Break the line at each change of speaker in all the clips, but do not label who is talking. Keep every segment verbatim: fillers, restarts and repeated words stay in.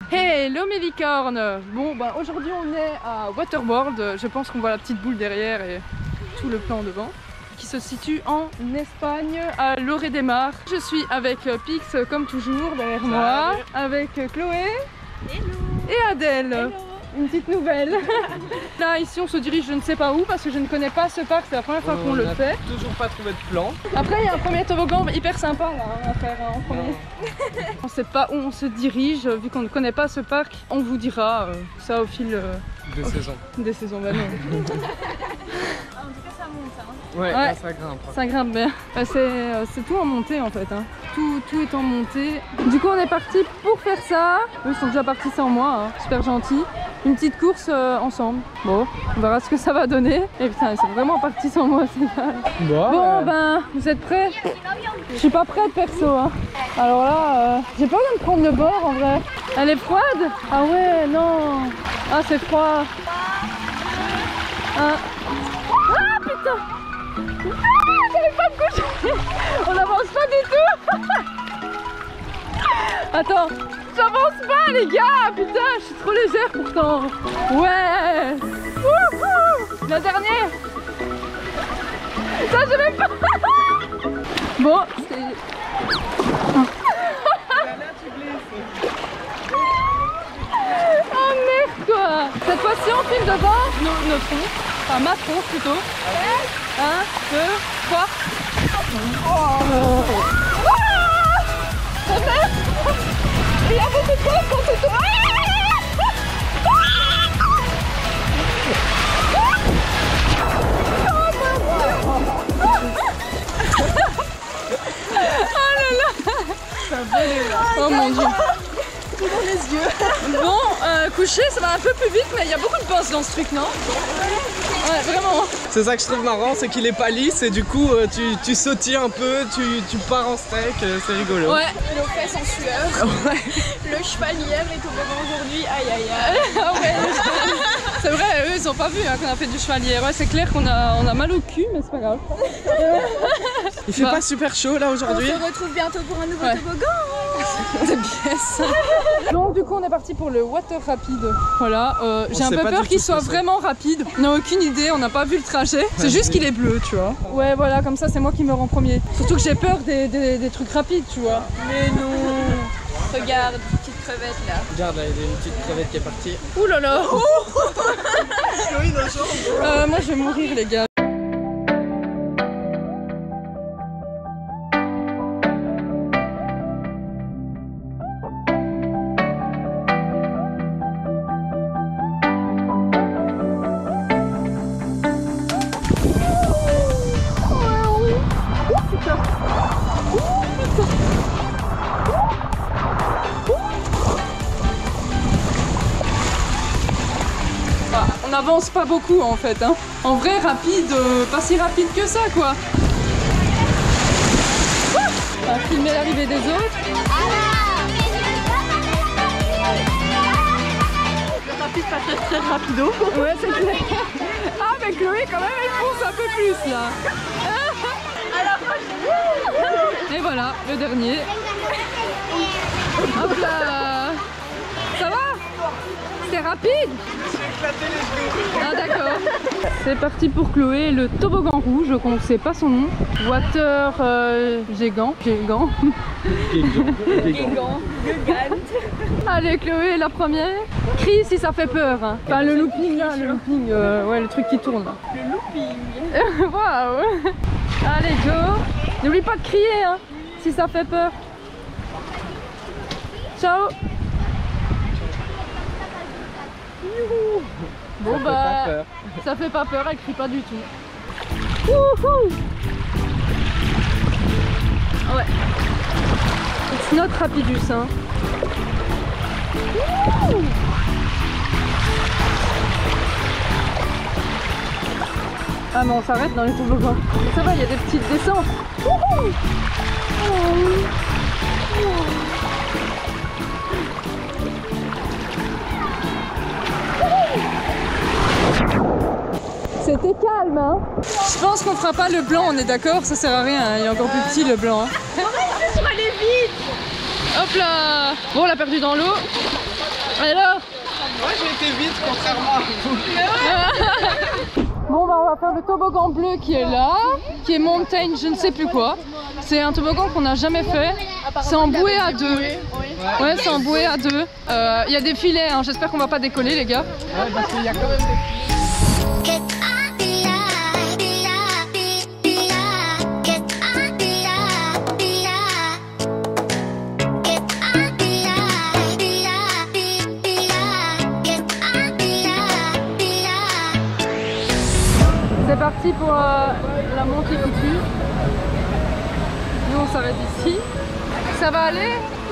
Hello mes licornes. Bon bah aujourd'hui on est à Waterworld. Je pense qu'on voit la petite boule derrière et tout le plan devant, qui se situe en Espagne, à Lloret de Mar. Je suis avec Pix comme toujours derrière Salut. moi, avec Chloé Hello. et Adèle. Hello. Une petite nouvelle. Là ici on se dirige je ne sais pas où parce que je ne connais pas ce parc, c'est la première fois qu'on le fait.
Toujours pas trouvé de plan.
Après il y a un premier toboggan hyper sympa là hein, à faire hein, en premier. On ne sait pas où on se dirige, vu qu'on ne connaît pas ce parc. On vous dira euh, ça au fil euh,
des
au
saisons.
Des saisons, bah non.
En tout cas ça monte hein.
Ouais,
ouais.
Là, ça grimpe.
Ça grimpe bien. Bah, c'est tout en montée en fait. Hein. Tout, tout est en montée. Du coup on est parti pour faire ça. Eux sont déjà partis sans moi, hein. Super gentils. Une petite course euh, ensemble. Bon, on verra ce que ça va donner. Et putain, ils sont vraiment partis sans moi, c'est mal.
Bon,
bon
ouais.
ben, vous êtes prêts? Je suis pas prête perso. Hein. Alors là, euh, j'ai peur de me prendre le bord en vrai. Elle est froide? Ah ouais, non. Ah, c'est froid. Ah, ah putain. Ah, j'arrive pas à me coucher. On n'avance pas du tout. Attends. J'avance pas les gars, putain, je suis trop légère pourtant. Ouais. Wouhou. La dernière. Ça je vais pas. Bon, c'est... Oh merde quoi. Cette fois-ci on filme devant nos, nos troncs. Enfin ma tronche plutôt. Un, deux, trois. Oh. Oh merde. Il y a beaucoup de choses quand c'est tout. Oh là là. Oh mon dieu.
Tout dans les yeux.
Bon, euh, coucher ça va un peu plus vite mais il y a beaucoup de bosses dans ce truc, non? Ouais, vraiment.
C'est ça que je trouve marrant, c'est qu'il est pas lisse et du coup euh, tu, tu sautilles un peu, tu, tu pars en steak, euh, c'est rigolo.
Ouais.
Nos fesses en sueur.
Ouais.
Le cheval lièvre est tombé aujourd'hui, aïe aïe aïe.
Ah ouais, c'est vrai, eux ils ont pas vu hein, qu'on a fait du chevalier. Ouais, c'est clair qu'on a, on a mal au cul, mais c'est pas grave.
Il fait bah. pas super chaud là aujourd'hui.
On se retrouve bientôt pour un nouveau
ouais.
toboggan.
C'est bien ça. Donc du coup on est parti pour le water rapide. Voilà, euh, j'ai un peu peur qu'il soit vraiment rapide. On n'a aucune idée, on n'a pas vu le trajet. C'est juste qu'il est bleu, tu vois. Ouais voilà, comme ça c'est moi qui meurs en premier. Surtout que j'ai peur des, des, des trucs rapides, tu vois.
Mais non. Regarde, petite crevette là.
Regarde là, il y a une petite crevette qui est partie.
Ouh là là. euh, Moi je vais mourir les gars. On n'avance pas beaucoup en fait, hein. En vrai rapide, euh, pas si rapide que ça quoi. On va filmer l'arrivée des autres.
Le rapide pas très très rapido.
Ouais c'est clair. Ah mais Chloé quand même elle fonce un peu plus là. Et voilà, le dernier. Hop là. Ça va? C'est rapide? Ah d'accord. C'est parti pour Chloé, le toboggan rouge, qu'on ne sait pas son nom. Water euh, Géant. Géant.
Géant.
Allez Chloé, la première. Crie si ça fait peur. Hein. Enfin le looping là, le looping, euh, ouais le truc qui tourne là.
Le looping.
Waouh. Allez go. N'oublie pas de crier hein, si ça fait peur. Ciao. Bon
ça
bah,
fait pas peur.
Ça fait pas peur, elle crie pas du tout. Wouhou. Ouais. It's not rapidus hein. Wouh. Ah non, on s'arrête dans les toboggans. Ça va, il y a des petites descentes. Wouhou. C'était calme hein. Je pense qu'on fera pas le blanc, on est d'accord, ça sert à rien, hein. Il est encore plus petit le blanc. Hein.
On va aller vite.
Hop là. Bon, on l'a perdu dans l'eau.
contrairement à vous.
Bon bah on va faire le toboggan bleu qui est là, qui est Mountain je ne sais plus quoi. C'est un toboggan qu'on n'a jamais fait. C'est en bouée à deux. Ouais, c'est en bouée à deux. Il euh, y a des filets, hein. J'espère qu'on va pas décoller les gars.
Ouais, parce qu'il y a quand même des filets.
C'est parti pour euh, la montée qui tue. Nous on s'arrête ici. Ça va aller?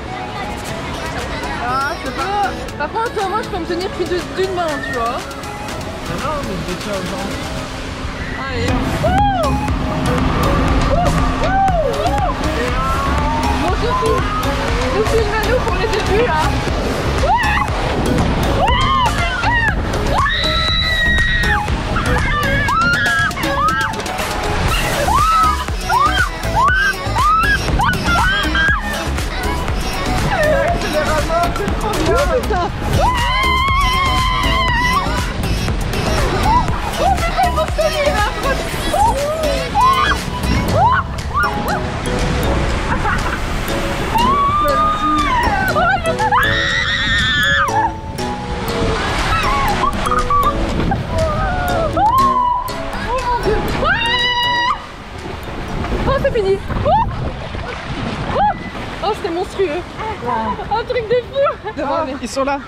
Ah, je sais pas. Par contre, moi je peux me tenir plus d'une main, tu vois.
Non, non, mais je tiens aux jambes.
Allez. Wouh! Wouh! Wouh! Bon, surtout, nous filmez-nous pour les débuts, hein. Putain. Oh putain, il faut se tenir là. Oh mon dieu. Oh c'est fini. Oh c'était monstrueux. Un truc de fou.
Ah, ils sont là.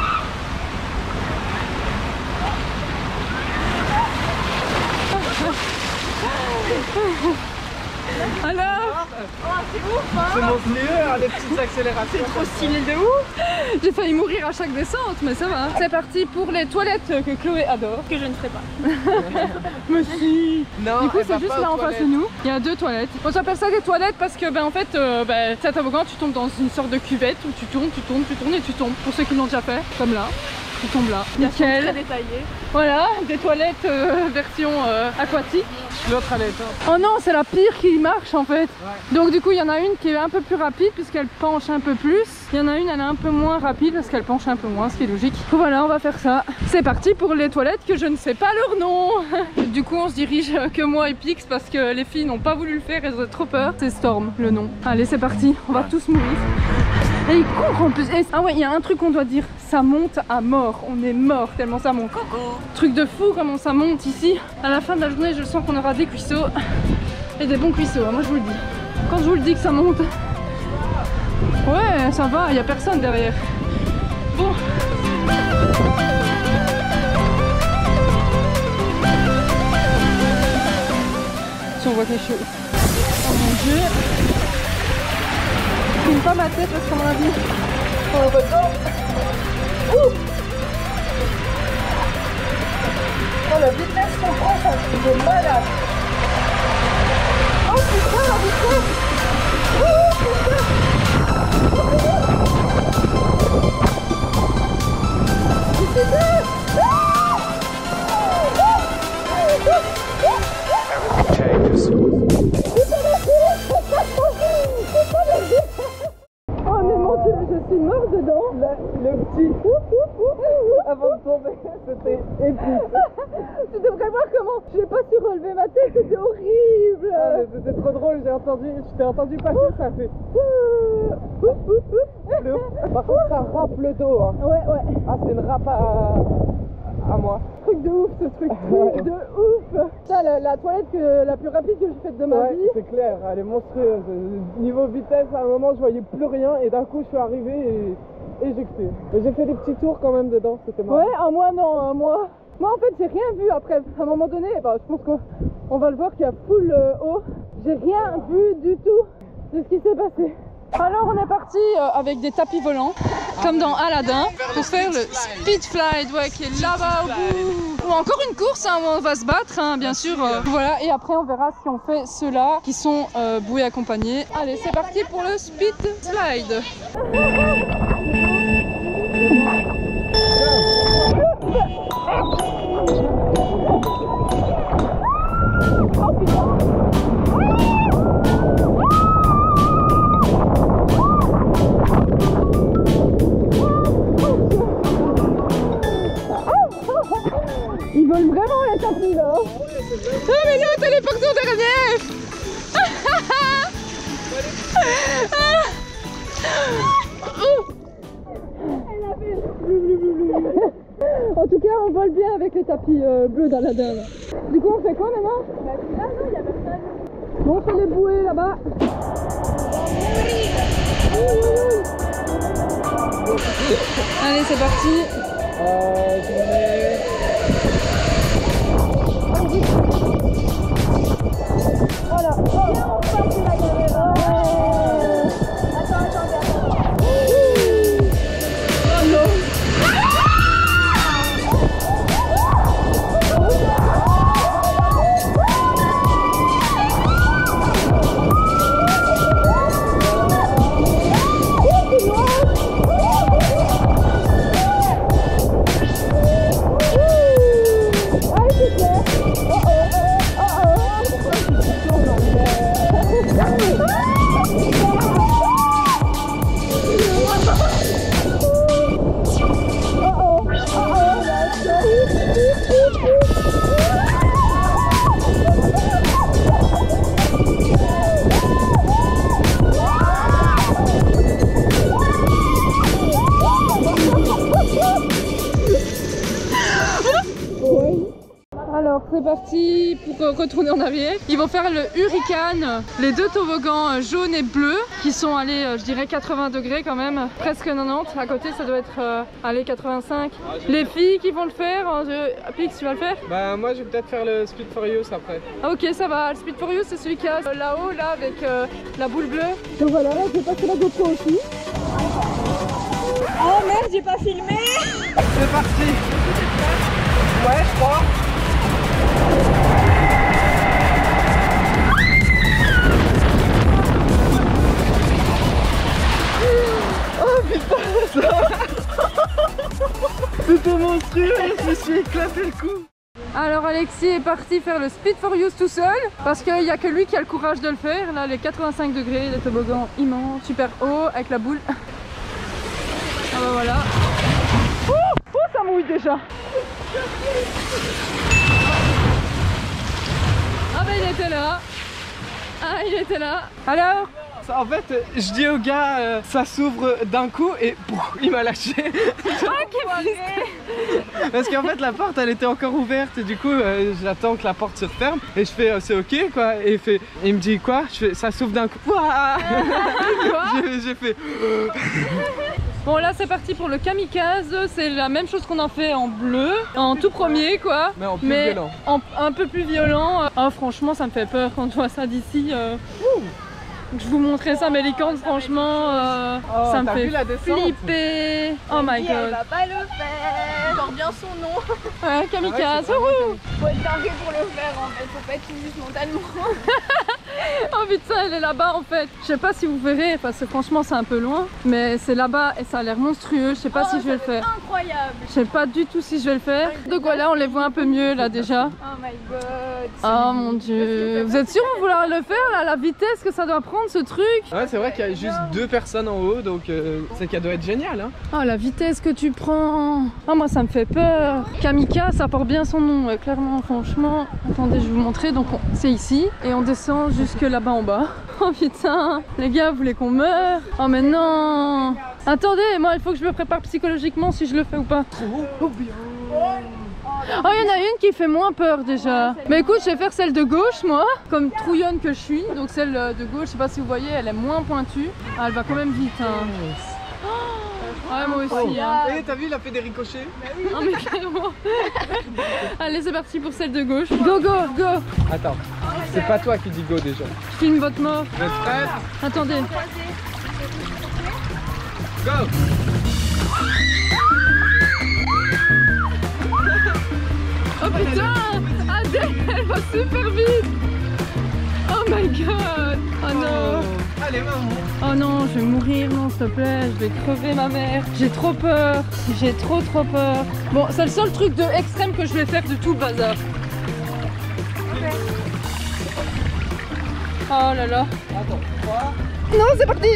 Alors oh, c'est ouf hein.
C'est monstrueux, hein, les petites accélérations.
C'est trop stylé de ouf. J'ai failli mourir à chaque descente, mais ça va. C'est parti pour les toilettes que Chloé adore.
Que je ne ferai pas.
Mais si.
Non,
du coup
elle
c'est
va
juste
pas
là
aux
en face de
toilettes.
nous. Il y a deux toilettes. Moi j'appelle ça des toilettes parce que ben en fait euh, ben, cet toboggan tu tombes dans une sorte de cuvette où tu tournes, tu tournes, tu tournes et tu tombes. Pour ceux qui l'ont déjà fait, comme là. Tu tombes là. Nickel.
Très détaillé.
Voilà, des toilettes euh, version euh, aquatique.
L'autre elle est top.
Oh non, c'est la pire qui marche en fait.
Ouais.
Donc du coup, il y en a une qui est un peu plus rapide puisqu'elle penche un peu plus. Il y en a une, elle est un peu moins rapide parce qu'elle penche un peu moins, ce qui est logique. Donc voilà, on va faire ça. C'est parti pour les toilettes que je ne sais pas leur nom. Du coup, on se dirige que moi et Pix parce que les filles n'ont pas voulu le faire, elles ont trop peur. C'est Storm, le nom. Allez, c'est parti. On va tous mourir. Et il court en plus. Et... ah ouais, il y a un truc qu'on doit dire. Ça monte à mort. On est mort tellement ça monte.
Coucou.
Truc de fou comment ça monte ici. À la fin de la journée, je sens qu'on aura des cuisseaux. Et des bons cuisseaux, hein, moi je vous le dis. Quand je vous le dis que ça monte. Ouais, ça va, il n'y a personne derrière. Bon. Si on voit quelque chose. Oh mon dieu. Je filme pas ma tête parce qu'à mon avis. Oh, bah, oh. Ouh. Oh la vitesse qu'on prend, ça c'est malade. Oh putain la vitesse. Oh putain. Oh mais mon dieu, je suis mort dedans.
Le, le petit avant de tomber, c'était épique.
Tu devrais voir comment j'ai pas su relever ma tête, c'était horrible.
Ah, mais c'était trop drôle, j'ai entendu, je t'ai entendu passer, ça fait. Par contre, ça râpe le dos. Hein.
Ouais, ouais.
Ah, c'est une râpe à, à moi.
Truc de ouf, ce truc, truc de ouf. Ça, la, la toilette que, la plus rapide que j'ai faite de ma
Ouais,
vie.
c'est clair, elle est monstrueuse. Niveau vitesse, à un moment, je voyais plus rien et d'un coup, je suis arrivé et éjecté. Mais j'ai fait des petits tours quand même dedans, c'était marrant.
Ouais, un mois non, un mois. Moi en fait j'ai rien vu après, à un moment donné, bah, je pense qu'on on va le voir qu'il y a full euh, eau. J'ai rien vu du tout de ce qui s'est passé. Alors on est parti euh, avec des tapis volants, comme dans Aladdin, pour faire le speed flight, ouais, qui est là-bas au bout. Bon, encore une course hein, où on va se battre, hein, bien sûr. Euh, voilà, et après on verra si on fait ceux-là qui sont euh, bouées accompagnées. Allez, c'est parti pour le speed slide. volent vraiment les tapis là. Ah mais non, t'as les portions dernières. En tout cas, on vole bien avec les tapis euh, bleus dans la dalle. Du coup, on fait quoi maintenant?
Bah, là, non, il y a personne.
Bon, on fait les bouées là-bas. Allez, c'est parti.
Euh, je mets...
Voilà.
Viens, on passe la caméra. Attends, attends, attends.
Oh non. Alors c'est parti pour retourner en arrière. Ils vont faire le hurricane, les deux toboggans jaunes et bleus qui sont allés, je dirais quatre-vingts degrés quand même, presque quatre-vingt-dix. À côté ça doit être euh, allez quatre-vingt-cinq. Les filles qui vont le faire, je... Pix, tu vas le faire?
Bah moi je vais peut-être faire le Speed for You après.
Ah, ok, ça va. Le Speed for You c'est celui qui a là-haut là avec euh, la boule bleue. Donc voilà, là je vais passer la GoPro aussi.
Oh merde, j'ai pas filmé.
C'est parti. Ouais, je crois.
Oh putain.
C'était monstrueux, je me suis éclaté le cou.
Alors Alexis est parti faire le Speed for You tout seul parce qu'il n'y a que lui qui a le courage de le faire. Là les quatre-vingt-cinq degrés, les toboggans immenses, super haut avec la boule. Ah bah voilà. Oh, oh ça mouille déjà. Ah bah il était là. Ah il était là. Alors?
En fait, je dis au gars, euh, ça s'ouvre d'un coup et pouf, il m'a lâché. Parce qu'en fait, la porte elle était encore ouverte et du coup, euh, j'attends que la porte se ferme et je fais euh, c'est ok quoi. Et il, fait, il me dit quoi? Je fais ça s'ouvre d'un coup. J'ai fait.
Bon là c'est parti pour le kamikaze, c'est la même chose qu'on en fait en bleu, en tout premier quoi.
Mais en plus
mais
violent.
En, un peu plus violent. Oh franchement ça me fait peur quand je vois ça d'ici. Euh... Je vous montrais ça mais les cornes franchement euh,
oh,
ça me fait
la
flipper. Oh my god.
Elle va pas le faire. Genre bien son nom.
Ouais kamikaze.
Ouais, faut être taré pour le faire en fait, faut pas être juste mentalement.
Oh putain elle est là-bas en fait. Je sais pas si vous verrez parce que franchement c'est un peu loin. Mais c'est là-bas et ça a l'air monstrueux. Je sais pas
Oh,
si je vais le faire.
Incroyable.
Je sais pas du tout si je vais le faire. Donc voilà on les voit un peu mieux là déjà.
Oh my god.
Oh mon dieu. Vous êtes sûr de vouloir le faire là? La vitesse que ça doit prendre ce truc?
Ouais c'est vrai qu'il y a juste deux personnes en haut donc euh, c'est qu'elle doit être géniale hein.
Oh la vitesse que tu prends. Oh moi ça me fait peur. Kamikaze ça porte bien son nom ouais, clairement franchement. Attendez je vais vous montrer. Donc c'est ici et on descend jusque là-bas en bas. Oh putain les gars vous voulez qu'on meure? Oh mais non. Attendez moi il faut que je me prépare psychologiquement si je le fais ou pas.
Oh bien.
Oh il y en a une qui fait moins peur déjà. Mais écoute je vais faire celle de gauche moi. Comme trouillonne que je suis. Donc celle de gauche je sais pas si vous voyez elle est moins pointue. Ah, elle va quand même vite hein. Ouais moi aussi hein.
Et t'as vu il a fait des ricochets?
Non mais clairement. Allez c'est parti pour celle de gauche. Go go go.
Attends, c'est pas toi qui dis go déjà.
Je filme votre mort.
Vous êtes prêts?
Attendez.
Go.
Oh putain. Adèle elle va super vite. Oh my god. Oh non.
Allez maman.
Oh non, je vais mourir, non s'il te plaît, je vais crever ma mère. J'ai trop peur, j'ai trop trop peur. Bon, c'est le seul truc de extrême que je vais faire de tout le bazar. Oh là là.
Attends, trois.
Non, c'est parti.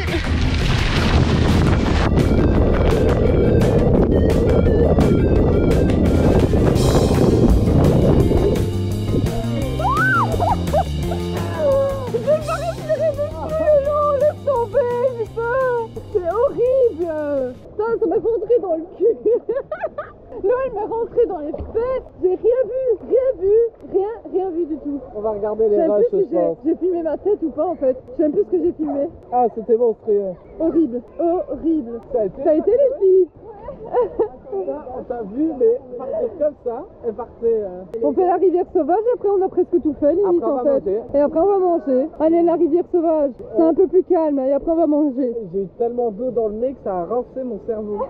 dans le cul. L'eau elle m'est rentrée dans les fesses. J'ai rien vu, rien vu, rien, rien vu du tout.
On va regarder les
Je sais
rushs,
plus
je
si j'ai
pense.
j'ai filmé ma tête ou pas en fait. Je sais même plus ce que j'ai filmé.
Ah, c'était monstrueux.
Horrible, horrible.
Ça a été,
Ça a été les filles.
ça, on t'a vu, mais partir comme ça, et partir. Euh...
On fait la rivière sauvage et après on a presque tout fait limite
Après, on
en
va
fait.
manger.
Et après on va manger. Allez la rivière sauvage, c'est un peu plus calme et après on va manger.
J'ai eu tellement d'eau dans le nez que ça a rincé mon cerveau.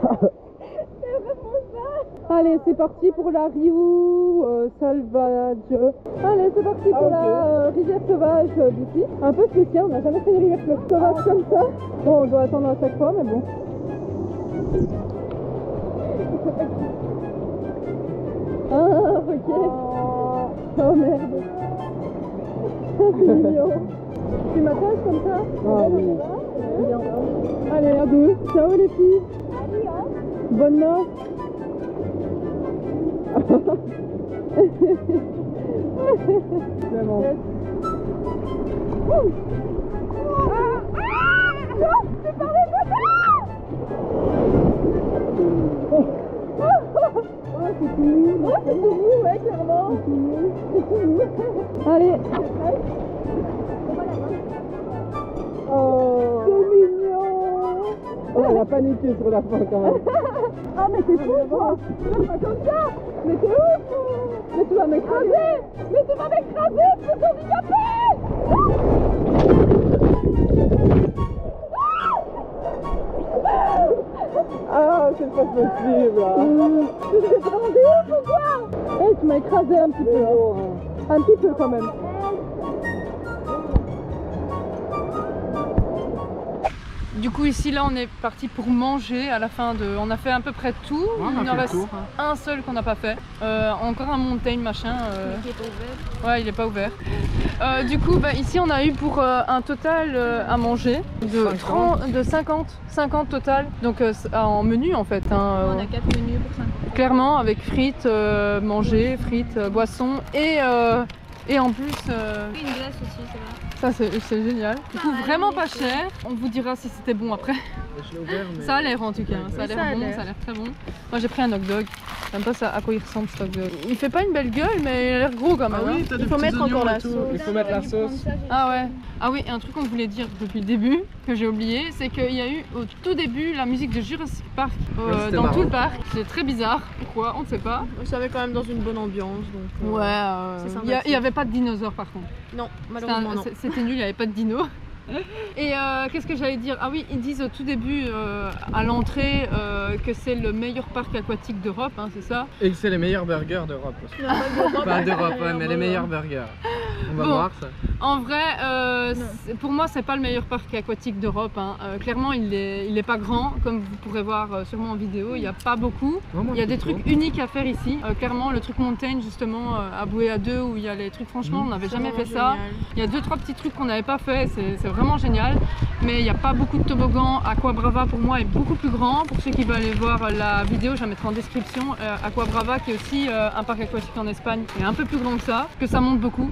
Allez c'est parti pour la Rio euh, Salvaggio. Allez c'est parti pour
Ah, ok.
la euh, rivière sauvage euh, d'ici. Un peu spécial, on n'a jamais fait une rivière sauvage comme ça. Bon on doit attendre à chaque fois mais bon. Ah ok. Oh merde. C'est mignon. Tu m'attaches comme ça?
Ah oui.
Allez à deux. Ciao les filles. Bonne note.
C'est bon.
C'est tout mou, ouais, clairement. C'est tout mou. Allez.
Oh,
C'est mignon.
oh, elle a paniqué sur la fin quand même.
Ah, mais t'es fou, toi. Fais pas comme ça. Mais t'es ouf. Mais tu vas m'écraser. Mais tu vas m'écraser, c'est ton handicapé.
Ah, c'est pas possible. Là.
Tu t'es rendu ouf ou quoi? Eh, tu m'as écrasé un petit peu.
Oh, hein.
Un petit peu quand même. Du coup ici là on est parti pour manger à la fin de... On a fait à peu près tout,
Ouais, on a
il en
fait le
reste
tour.
un seul qu'on n'a pas fait. Euh, encore un mountain machin. Euh...
Il est pas ouvert.
Ouais il est pas ouvert. Euh, du coup bah, ici on a eu pour euh, un total euh, à manger de, trente, de cinquante, cinquante total. Donc euh, en menu en fait. Hein,
On
euh,
a quatre menus pour cinquante.
clairement avec frites, euh, manger, frites, euh, boissons et, euh, et en plus... euh,
Une glace aussi, c'est vrai.
Ça c'est c'est génial. Du coup
Ah,
vraiment
oui,
pas
c'est-
cher. On vous dira si c'était bon après.
Je l'ai ouvert, mais...
Ça a l'air en tout cas. Ça a
Oui,
l'air
ça a
bon,
l'air.
ça a l'air très bon. Moi j'ai pris un hot dog. Je sais même pas ça, à quoi il ressemble ce hot dog. Il fait pas une belle gueule mais il a l'air gros quand même.
Ah oui,
hein.
t'as
Il
des
faut
petits
mettre
oignons
encore
et
la
tout.
sauce.
Il faut mettre la sauce.
Ah ouais. Ah oui, et un truc qu'on voulait dire depuis le début, que j'ai oublié, c'est qu'il y a eu au tout début la musique de Jurassic Park euh,
Ouais, c'était
dans
marrant.
tout le parc. C'est très bizarre. Pourquoi? On ne sait pas.
On savait quand même dans une bonne ambiance. Donc, euh,
Ouais. euh,
c'est
il y a-
sympathique.
il y avait pas de dinosaures par contre.
Non,
C'était
malheureusement
un-
non.
c'est- C'était nul, il n'y avait pas de dino. Et euh, qu'est-ce que j'allais dire? Ah oui, ils disent au tout début, euh, à l'entrée, euh, que c'est le meilleur parc aquatique d'Europe, hein, c'est ça?
Et que c'est les meilleurs burgers d'Europe aussi.
Il y en a pas d'Europe.
Pas d'Europe, ouais, mais les meilleurs burgers. On va
Bon.
voir ça.
En vrai, euh,
Non.
c'est- pour moi, c'est pas le meilleur parc aquatique d'Europe. Hein. Euh, clairement, il est, il est pas grand, comme vous pourrez voir euh, sûrement en vidéo. Il n'y a pas beaucoup.
Vraiment
Il y a des
plutôt.
trucs uniques à faire ici. Euh, clairement, le truc montagne, justement, euh, à Bouée à deux, où il y a les trucs, franchement, on n'avait
C'est
jamais fait
vraiment
ça.
génial.
Il y a deux, trois petits trucs qu'on n'avait pas fait, c'est c'est vraiment génial. Mais il n'y a pas beaucoup de toboggans. Aqua Brava, pour moi, est beaucoup plus grand. Pour ceux qui veulent aller voir la vidéo, je la mettrai en description. Euh, Aqua Brava, qui est aussi euh, un parc aquatique en Espagne, est un peu plus grand que ça, que ça monte beaucoup.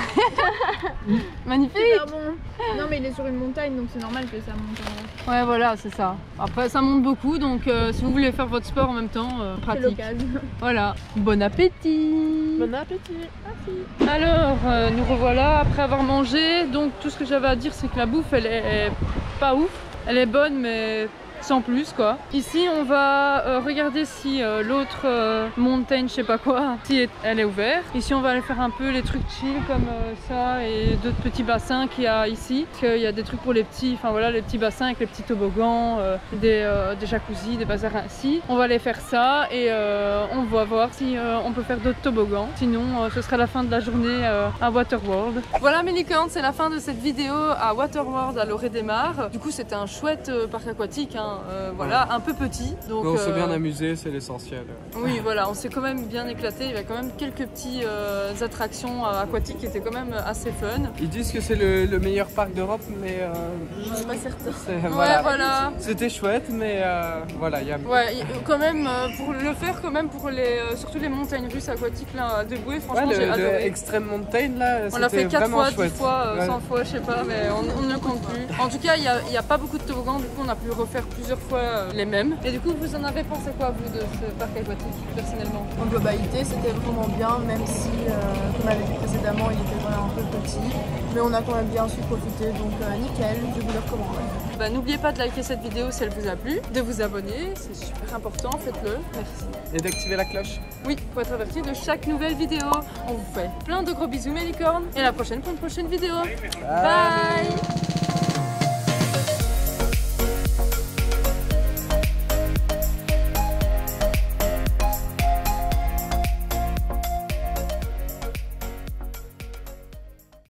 Magnifique!
Super bon. Non mais il est sur une montagne donc c'est normal que ça monte en
Ouais, voilà, c'est ça. Après, ça monte beaucoup, donc euh, si vous voulez faire votre sport en même temps, euh,
C'est
pratique.
l'occasion.
Voilà, bon appétit!
Bon appétit. Merci.
Alors, euh, nous revoilà après avoir mangé. Donc, tout ce que j'avais à dire, c'est que la bouffe, elle est pas ouf. Elle est bonne, mais sans plus, quoi. Ici, on va euh, regarder si euh, l'autre euh, montagne, je sais pas quoi, si elle est ouverte. Ici, on va aller faire un peu les trucs chill comme euh, ça et d'autres petits bassins qu'il y a ici. Parce qu'il y a des trucs pour les petits, enfin voilà, les petits bassins avec les petits toboggans, euh, des, euh, des jacuzzis, des bazars ainsi. On va aller faire ça et euh, on va voir si euh, on peut faire d'autres toboggans. Sinon, euh, ce sera la fin de la journée euh, à Waterworld. Voilà mes licornes, c'est la fin de cette vidéo à Waterworld à Loré-des-Mares. Du coup, c'était un chouette euh, parc aquatique, hein, euh, voilà, un peu petit. Donc,
Mais on s'est
euh,
bien amusé, c'est l'essentiel.
oui, voilà, on s'est quand même bien éclaté. Il y avait quand même quelques petites euh, attractions euh, aquatiques qui étaient quand même assez fun.
Ils disent que c'est le, le meilleur parc d'Europe, mais euh,
Je suis pas certaine.
c'est-
Ouais,
voilà.
voilà.
C'était chouette, mais euh, voilà, il y a.
Ouais, y- quand même, euh, pour le faire, quand même, pour les, euh, surtout les montagnes russes aquatiques là, de Bouée,
Ouais,
franchement,
le,
j'ai
le
adoré.
Extreme Mountain là,
On l'a
c'était
fait quatre
vraiment
fois, dix
chouette.
fois, euh,
Ouais.
cent fois, je sais pas, mais on, on ne compte plus. En tout cas, il n'y a, il y a pas beaucoup de toboggans, du coup, on a pu refaire plusieurs fois euh, les mêmes. Et du coup, vous en avez pensé quoi, vous, de ce parc aquatique, personnellement?
En globalité, c'était vraiment bien, même si, euh, comme avait dit précédemment, il était vraiment un peu petit. Mais on a quand même bien su profiter, donc euh, nickel, je vous le recommande.
Bah, n'oubliez pas de liker cette vidéo si elle vous a plu, de vous abonner, c'est super important, faites-le, merci.
Et d'activer la cloche.
Oui, pour être averti de chaque nouvelle vidéo. On vous fait plein de gros bisous mes licornes et à la prochaine pour une prochaine vidéo. Bye.